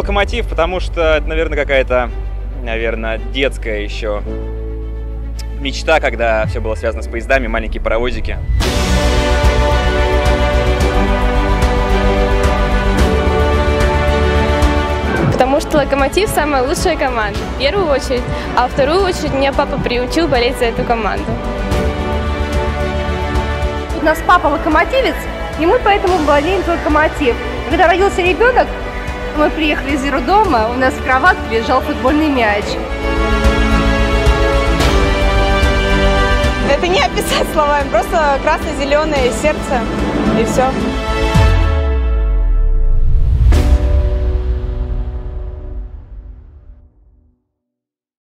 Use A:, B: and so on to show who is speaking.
A: «Локомотив», потому что это, наверное, какая-то, детская еще мечта, когда все было связано с поездами, маленькие паровозики.
B: Потому что «Локомотив» – самая лучшая команда, в первую очередь. А во вторую очередь меня папа приучил болеть за эту команду.
C: У нас папа локомотивец, и мы поэтому болеем за «Локомотив». Когда родился ребенок, мы приехали из роддома, у нас в кроватке лежал футбольный мяч.
D: Это не описать словами, просто красно-зеленое сердце и все.